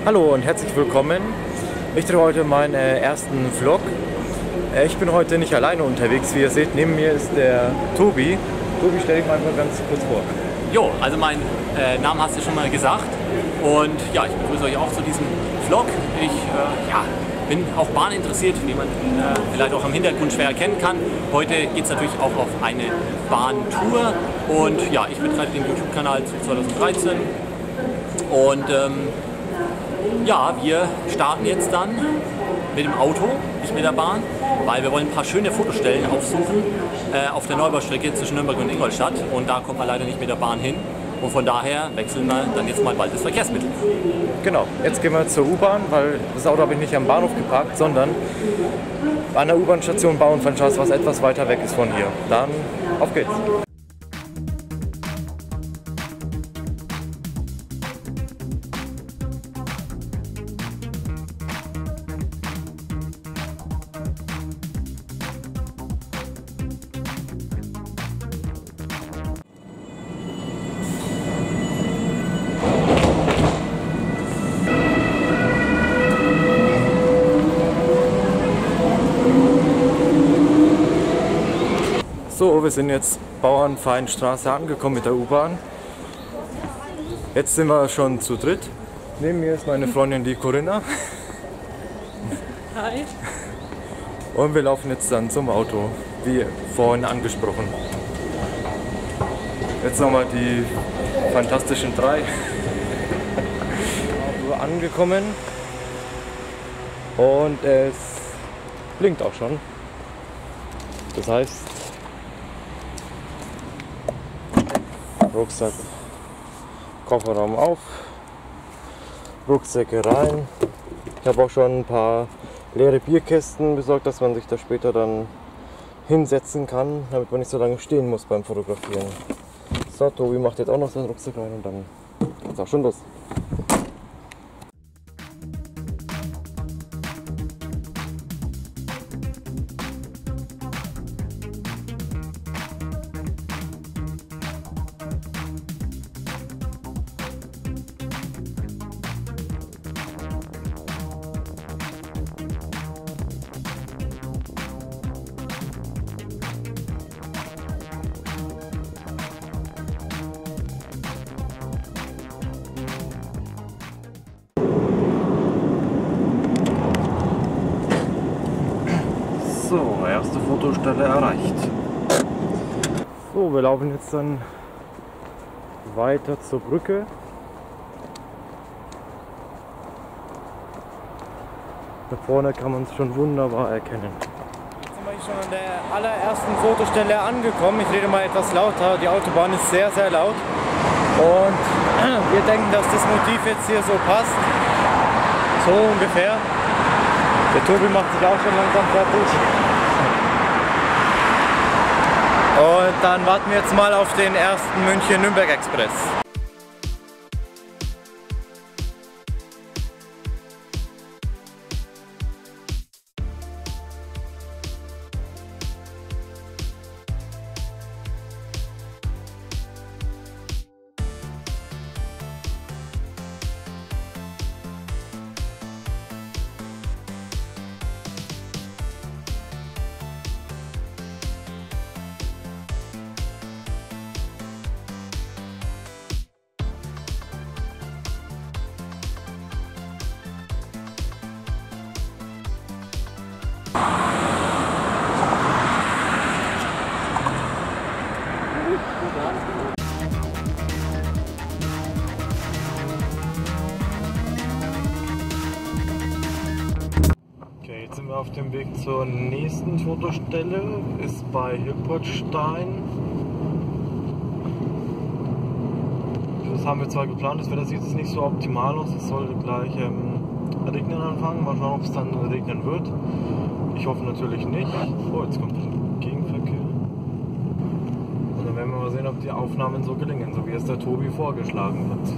Hallo und herzlich willkommen. Ich drehe heute meinen ersten Vlog. Ich bin heute nicht alleine unterwegs, wie ihr seht. Neben mir ist der Tobi. Tobi, stell dich mal einfach ganz kurz vor. Jo, also mein Namen hast du schon mal gesagt. Und ja, ich begrüße euch auch zu diesem Vlog. Ich bin auch Bahn interessiert, wie man vielleicht auch im Hintergrund schwer erkennen kann. Heute geht es natürlich auch auf eine Bahntour. Und ja, ich betreibe den YouTube-Kanal 2013. Und ja, wir starten jetzt dann mit dem Auto, nicht mit der Bahn, weil wir wollen ein paar schöne Fotostellen aufsuchen auf der Neubaustrecke zwischen Nürnberg und Ingolstadt. Und da kommt man leider nicht mit der Bahn hin. Und von daher wechseln wir dann jetzt mal bald das Verkehrsmittel. Genau, jetzt gehen wir zur U-Bahn, weil das Auto habe ich nicht am Bahnhof geparkt, sondern an der U-Bahn-Station Bauernfranchise, was etwas weiter weg ist von hier. Dann auf geht's! So, wir sind jetzt Bauernfeinstraße angekommen mit der U-Bahn. Jetzt sind wir schon zu dritt. Neben mir ist meine Freundin, die Corinna. Hi. Und wir laufen jetzt dann zum Auto, wie vorhin angesprochen. Jetzt nochmal die fantastischen drei. Auto angekommen. Und es blinkt auch schon. Das heißt, Rucksack, Kofferraum auf, Rucksäcke rein. Ich habe auch schon ein paar leere Bierkästen besorgt, dass man sich da später dann hinsetzen kann, damit man nicht so lange stehen muss beim Fotografieren. So, Tobi macht jetzt auch noch seinen Rucksack rein und dann geht's auch schon los. So, erste Fotostelle erreicht. So, wir laufen jetzt dann weiter zur Brücke. Da vorne kann man es schon wunderbar erkennen. Jetzt sind wir hier schon an der allerersten Fotostelle angekommen. Ich rede mal etwas lauter. Die Autobahn ist sehr, sehr laut. Und wir denken, dass das Motiv jetzt hier so passt. So ungefähr. Der Tobi macht sich auch schon langsam fertig. Und dann warten wir jetzt mal auf den ersten München-Nürnberg-Express. Okay, jetzt sind wir auf dem Weg zur nächsten Fotostelle, ist bei Hilpertstein. Das haben wir zwar geplant, das Wetter sieht jetzt nicht so optimal aus, es soll gleich regnen anfangen, mal schauen, ob es dann regnen wird. Ich hoffe natürlich nicht. Oh, jetzt kommt Gegenverkehr. Und dann werden wir mal sehen, ob die Aufnahmen so gelingen, so wie es der Tobi vorgeschlagen hat.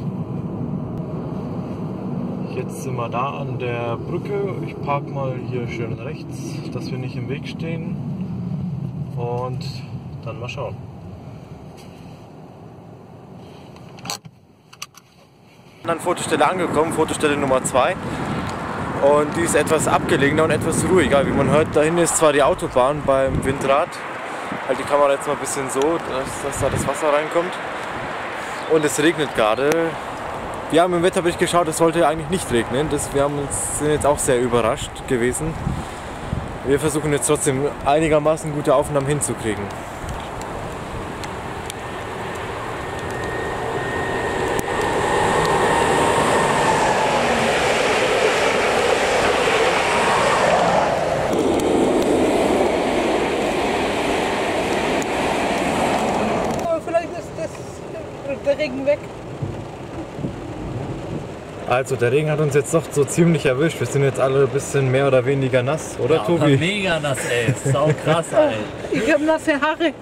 Jetzt sind wir da an der Brücke. Ich parke mal hier schön rechts, dass wir nicht im Weg stehen. Und dann mal schauen. An Fotostelle angekommen, Fotostelle Nummer 2. Und die ist etwas abgelegener und etwas ruhiger. Wie man hört, da hinten ist zwar die Autobahn beim Windrad. Halt die Kamera jetzt mal ein bisschen so, dass da das Wasser reinkommt. Und es regnet gerade. Wir haben im Wetterbericht geschaut, es sollte eigentlich nicht regnen. Wir sind jetzt auch sehr überrascht gewesen. Wir versuchen jetzt trotzdem einigermaßen gute Aufnahmen hinzukriegen. Der Regen weg. Also der Regen hat uns jetzt doch so ziemlich erwischt. Wir sind jetzt alle ein bisschen mehr oder weniger nass, oder ja, Tobi? Mega nass, ey. Sau krass, ey. Ich habe nasse Haare.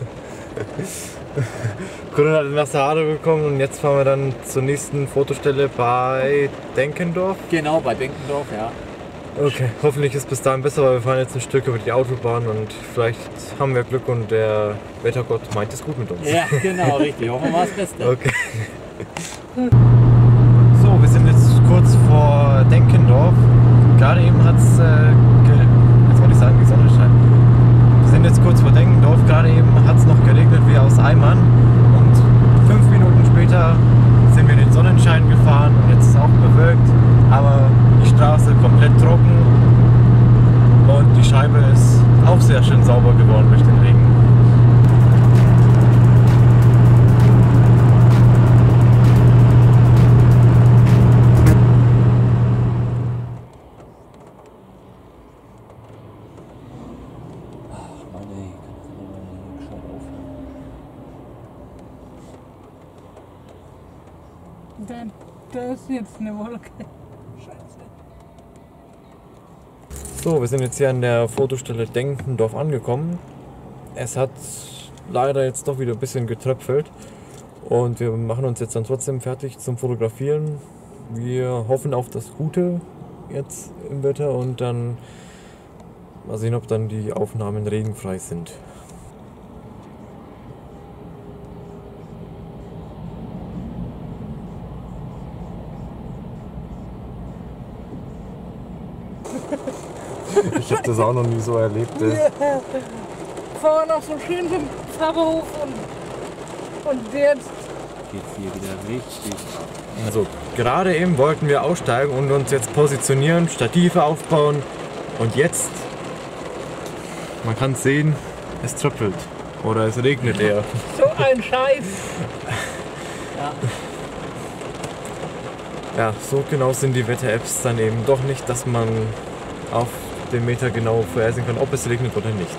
Corinna hat nasse Haare bekommen und jetzt fahren wir dann zur nächsten Fotostelle bei Denkendorf. Genau, bei Denkendorf, ja. Okay, hoffentlich ist bis dahin besser, weil wir fahren jetzt ein Stück über die Autobahn und vielleicht haben wir Glück und der Wettergott meint es gut mit uns. Ja, genau, richtig. Hoffen wir mal das Beste. Okay. So, wir sind jetzt kurz vor Denkendorf. Gerade eben hat es, jetzt wollte ich sagen, die Sonne scheint. Wir sind jetzt kurz vor Denkendorf. Gerade eben hat es noch geregnet wie aus Eimern. Und 5 Minuten später sind wir in den Sonnenschein gefahren und jetzt ist es auch bewölkt. Aber die Straße komplett trocken. Und die Scheibe ist auch sehr schön sauber geworden durch den Regen. Da ist jetzt eine Wolke. So, wir sind jetzt hier an der Fotostelle Denkendorf angekommen. Es hat leider jetzt doch wieder ein bisschen getröpfelt und wir machen uns jetzt dann trotzdem fertig zum Fotografieren. Wir hoffen auf das Gute jetzt im Wetter und dann mal sehen, ob dann die Aufnahmen regenfrei sind. Ich habe das auch noch nie so erlebt. Ja. Fahren noch so schön zum Pfarrhof und jetzt Geht's hier wieder richtig ab. Also gerade eben wollten wir aussteigen und uns jetzt positionieren, Stative aufbauen und jetzt, man kann es sehen, es tröpfelt oder es regnet eher. so ein Scheiß. Ja. Ja, so genau sind die Wetter-Apps dann eben doch nicht, dass man auf den Meter genau vorhersehen kann, ob es regnet oder nicht.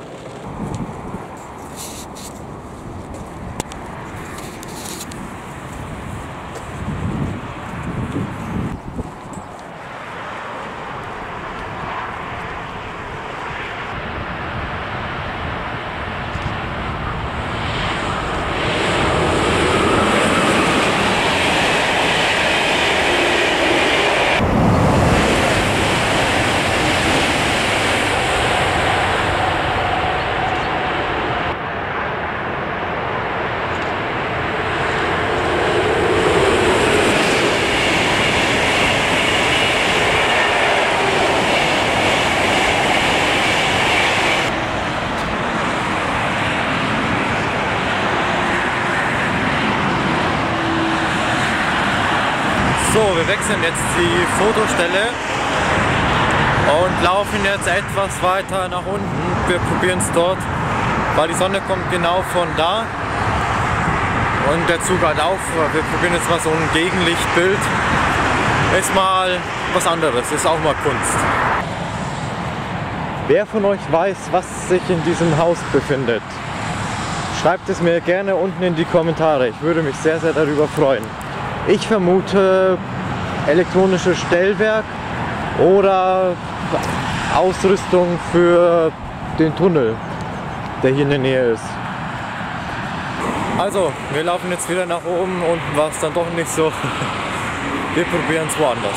So, wir wechseln jetzt die Fotostelle und laufen jetzt etwas weiter nach unten. Wir probieren es dort, weil die Sonne kommt genau von da und der Zug halt auf. Wir probieren jetzt mal so ein Gegenlichtbild. Ist mal was anderes, ist auch mal Kunst. Wer von euch weiß, was sich in diesem Haus befindet? Schreibt es mir gerne unten in die Kommentare. Ich würde mich sehr, sehr darüber freuen. Ich vermute elektronisches Stellwerk oder Ausrüstung für den Tunnel, der hier in der Nähe ist. Also, wir laufen jetzt wieder nach oben. Unten war es dann doch nicht so. Wir probieren es woanders.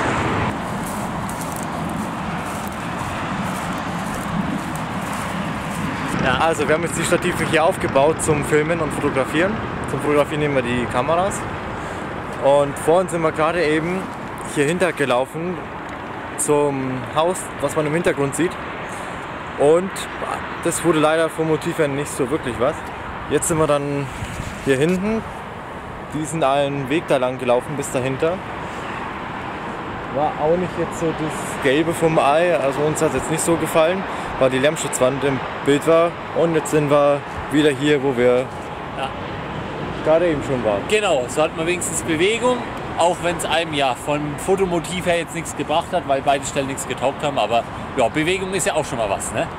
Ja. Also, wir haben jetzt die Stative hier aufgebaut zum Filmen und Fotografieren. Zum Fotografieren nehmen wir die Kameras. Und vorhin sind wir gerade eben hier hinter gelaufen zum Haus, was man im Hintergrund sieht. Und das wurde leider vom Motiv her nicht so wirklich was. Jetzt sind wir dann hier hinten, diesen einen Weg da lang gelaufen bis dahinter. War auch nicht jetzt so das Gelbe vom Ei, also uns hat es jetzt nicht so gefallen, weil die Lärmschutzwand im Bild war. Und jetzt sind wir wieder hier, wo wir gerade eben schon waren. Genau, so hat man wenigstens Bewegung, auch wenn es einem ja vom Fotomotiv her jetzt nichts gebracht hat, weil beide Stellen nichts getaugt haben. Aber ja, Bewegung ist ja auch schon mal was, ne?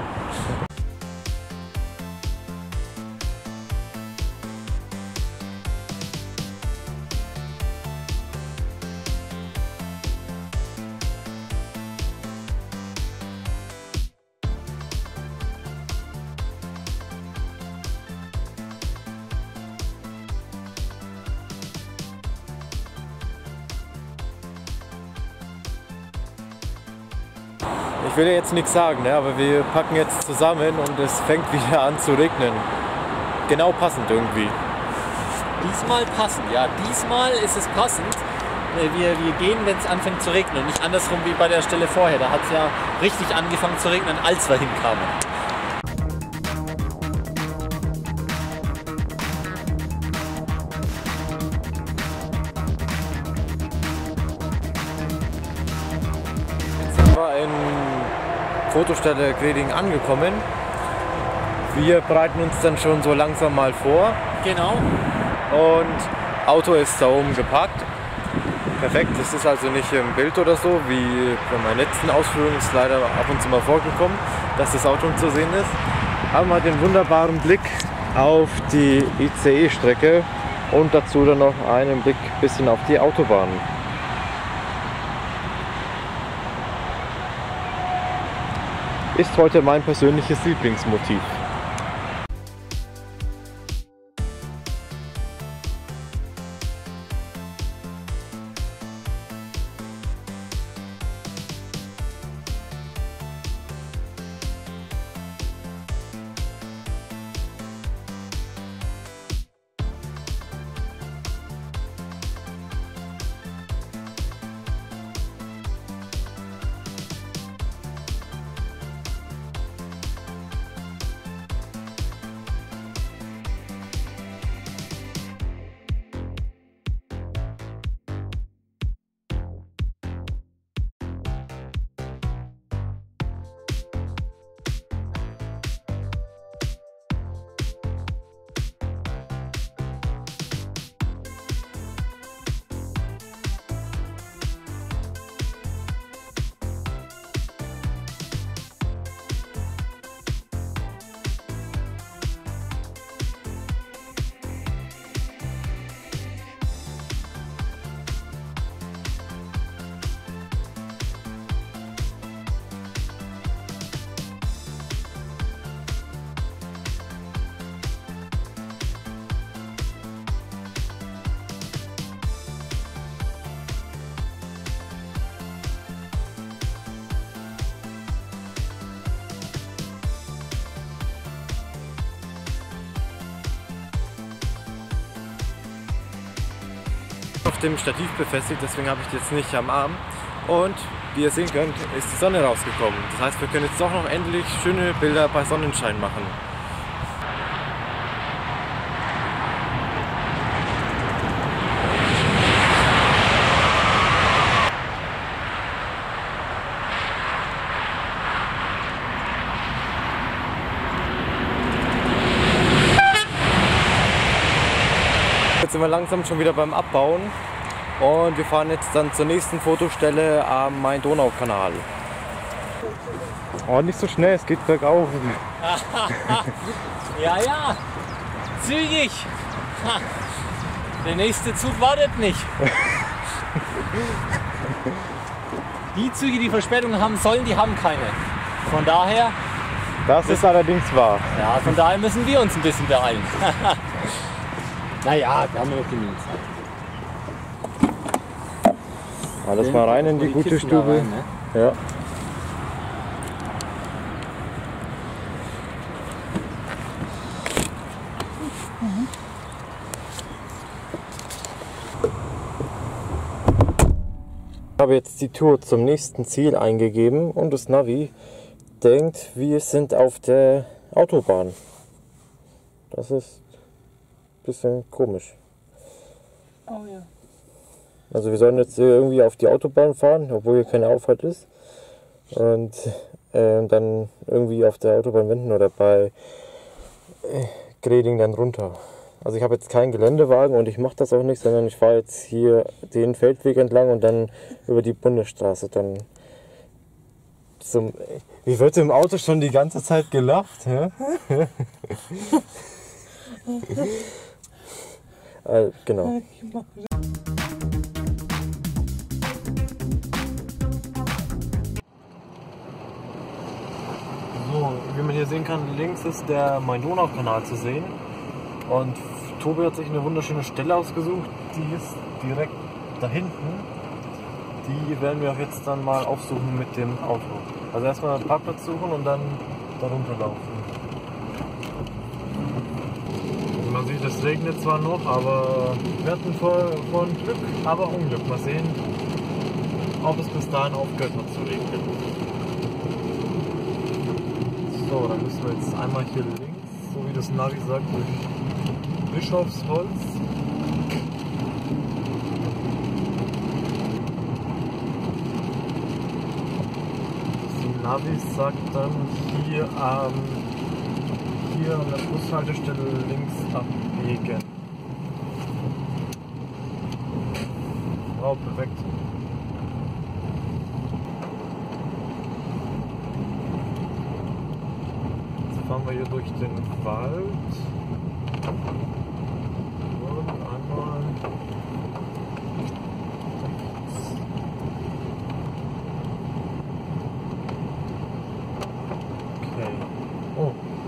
Ich will ja jetzt nichts sagen, ne, aber wir packen jetzt zusammen und es fängt wieder an zu regnen. Genau passend irgendwie. Diesmal passend, ja. Diesmal ist es passend. Wir gehen, wenn es anfängt zu regnen und nicht andersrum wie bei der Stelle vorher. Da hat es ja richtig angefangen zu regnen, als wir hinkamen. In Fotostelle Greding angekommen. Wir bereiten uns dann schon so langsam mal vor. Genau. Und Auto ist da oben geparkt. Perfekt, das ist also nicht im Bild oder so, wie bei meinen letzten Ausführungen ist leider ab und zu mal vorgekommen, dass das Auto zu sehen ist. Aber man hat den wunderbaren Blick auf die ICE-Strecke und dazu dann noch einen Blick ein bisschen auf die Autobahn. Ist heute mein persönliches Lieblingsmotiv. Auf dem Stativ befestigt, deswegen habe ich die jetzt nicht am Arm. Und wie ihr sehen könnt, ist die Sonne rausgekommen. Das heißt, wir können jetzt doch noch endlich schöne Bilder bei Sonnenschein machen. Jetzt sind wir langsam schon wieder beim Abbauen und wir fahren jetzt dann zur nächsten Fotostelle am Main-Donau-Kanal. Oh, nicht so schnell, es geht bergauf. Ja, ja, zügig. Der nächste Zug wartet nicht. Die Züge, die Verspätung haben sollen, die haben keine. Von daher... Das ist allerdings wahr. Ja, von daher müssen wir uns ein bisschen beeilen. Naja, wir haben noch genug Zeit. Alles mal rein in die gute Stube. Rein, ne? Ja. habe jetzt die Tour zum nächsten Ziel eingegeben und das Navi denkt, wir sind auf der Autobahn. Das ist ein bisschen komisch. Oh ja. Also wir sollen jetzt irgendwie auf die Autobahn fahren, obwohl hier keine Auffahrt ist. Und dann irgendwie auf der Autobahn wenden oder bei Greding dann runter. Also ich habe jetzt keinen Geländewagen und ich mache das auch nicht, sondern ich fahre jetzt hier den Feldweg entlang und dann über die Bundesstraße dann zum... Wie wird im Auto schon die ganze Zeit gelacht? Ja? Genau. So, wie man hier sehen kann, links ist der Main-Donau-Kanal zu sehen. Und Tobi hat sich eine wunderschöne Stelle ausgesucht, die ist direkt da hinten. Die werden wir auch jetzt dann mal aufsuchen mit dem Auto. Also erstmal einen Parkplatz suchen und dann darunter laufen. Also man sieht, es regnet zwar noch, aber wir hatten vorhin Glück, aber Unglück. Mal sehen, ob es bis dahin aufgehört hat zu regnen. So, dann müssen wir jetzt einmal hier links, so wie das Navi sagt, durch Bischofsholz. Die Navi sagt dann hier an der Bushaltestelle links abbiegen. Wow, perfekt. Jetzt fahren wir hier durch den Wald. Und einmal okay. Oh.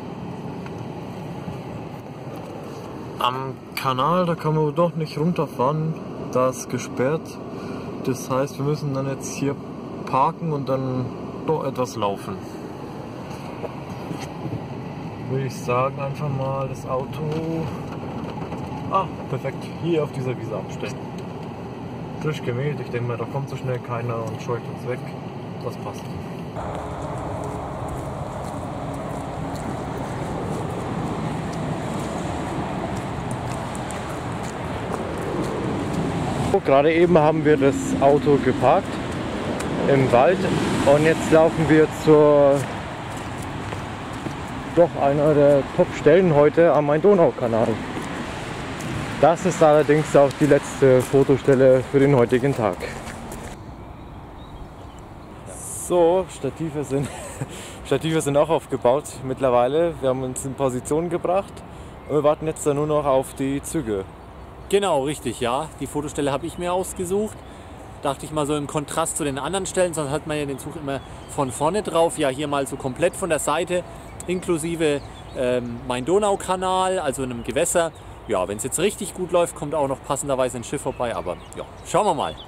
Am Kanal, da kann man doch nicht runterfahren, da ist gesperrt. Das heißt, wir müssen dann jetzt hier parken und dann doch etwas laufen. Würde ich sagen, einfach mal das Auto... Ah, perfekt. Hier auf dieser Wiese abstellen. Frisch gemäht, ich denke mal, da kommt so schnell keiner und scheut uns weg. Das passt. Gerade eben haben wir das Auto geparkt im Wald und jetzt laufen wir zur doch einer der Top-Stellen heute am Main-Donau-Kanal. Das ist allerdings auch die letzte Fotostelle für den heutigen Tag. So, Stative sind auch aufgebaut mittlerweile. Wir haben uns in Position gebracht und wir warten jetzt dann nur noch auf die Züge. Genau, richtig, ja. Die Fotostelle habe ich mir ausgesucht. Dachte ich mal so im Kontrast zu den anderen Stellen, sonst hat man ja den Zug immer von vorne drauf. Ja, hier mal so komplett von der Seite, inklusive Main-Donau-Kanal, also in einem Gewässer. Ja, wenn es jetzt richtig gut läuft, kommt auch noch passenderweise ein Schiff vorbei, aber ja, schauen wir mal.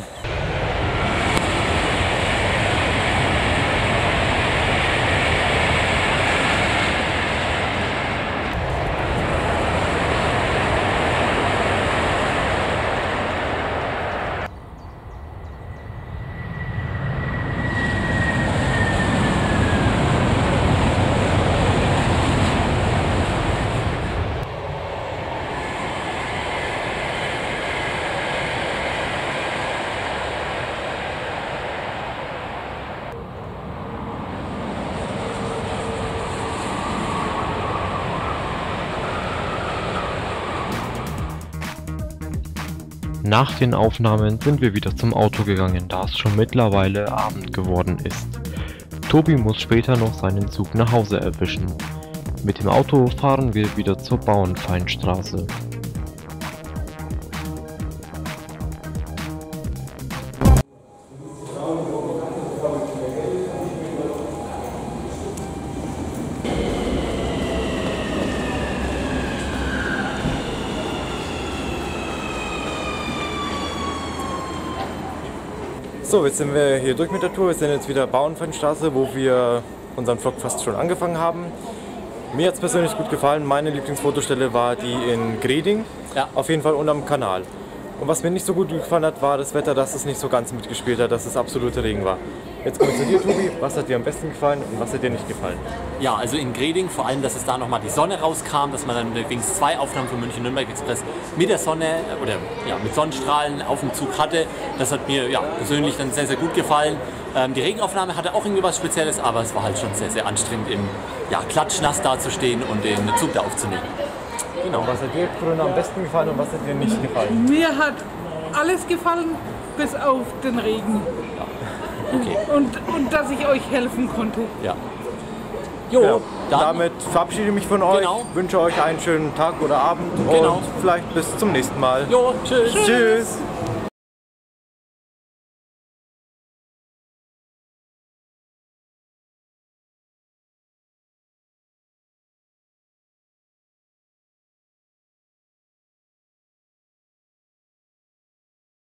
Nach den Aufnahmen sind wir wieder zum Auto gegangen, da es schon mittlerweile Abend geworden ist. Tobi muss später noch seinen Zug nach Hause erwischen. Mit dem Auto fahren wir wieder zur Bauernfeindstraße. So, jetzt sind wir hier durch mit der Tour. Wir sind jetzt wieder Bauernfeindstraße, wo wir unseren Vlog fast schon angefangen haben. Mir hat es persönlich gut gefallen. Meine Lieblingsfotostelle war die in Greding. Ja. Auf jeden Fall unterm Kanal. Und was mir nicht so gut gefallen hat, war das Wetter, dass es nicht so ganz mitgespielt hat, dass es absoluter Regen war. Jetzt kommen wir zu dir, Tobi. Was hat dir am besten gefallen und was hat dir nicht gefallen? Ja, also in Greding, vor allem, dass es da nochmal die Sonne rauskam, dass man dann wenigstens 2 Aufnahmen von München-Nürnberg Express mit der Sonne oder ja, mit Sonnenstrahlen auf dem Zug hatte. Das hat mir ja, persönlich dann sehr, sehr gut gefallen. Die Regenaufnahme hatte auch irgendwie was Spezielles, aber es war halt schon sehr, sehr anstrengend, im ja, klatschnass dazustehen und den Zug da aufzunehmen. Genau. Und was hat dir, Corinna, am besten gefallen und was hat dir nicht gefallen? Mir hat alles gefallen, bis auf den Regen. Okay. Und dass ich euch helfen konnte. Ja. Jo, Genau. dann, Damit verabschiede ich mich von euch, Genau. wünsche euch einen schönen Tag oder Abend Genau. und vielleicht bis zum nächsten Mal. jo, tschüss. Tschüss.